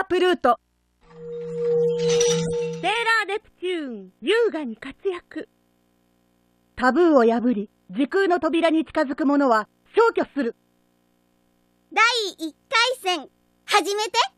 プルート。セーラーネプチューン、優雅に活躍。タブーを破り、時空の扉に近づく者は消去する。 第1回戦、始めて。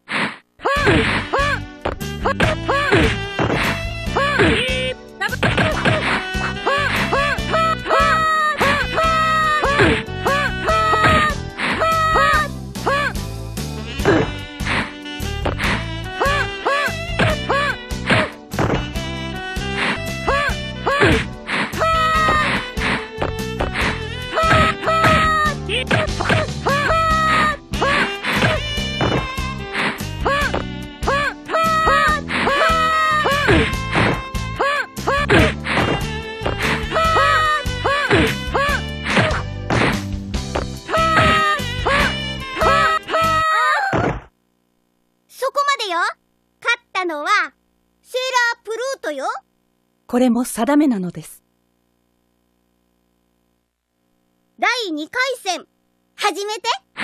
勝ったのはセーラープルートよ。 これも定めなのです。 第2回戦、始めて。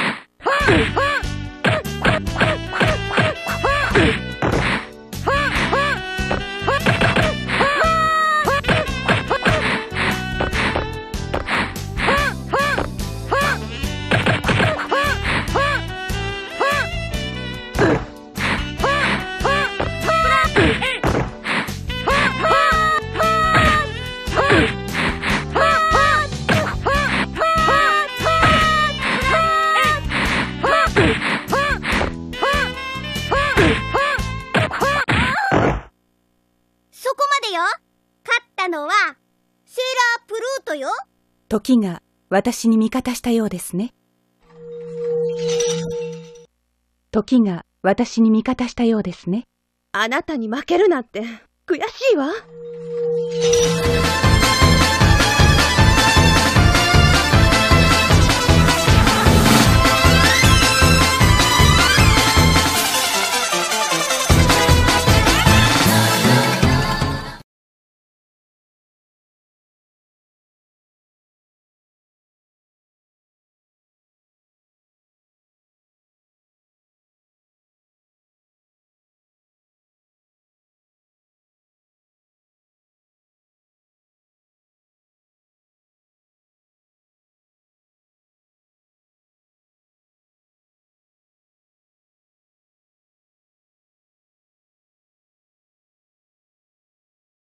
勝ったのはセーラープルートよ。 時が私に味方したようですね。時が私に味方したようですね。あなたに負けるなんて悔しいわ。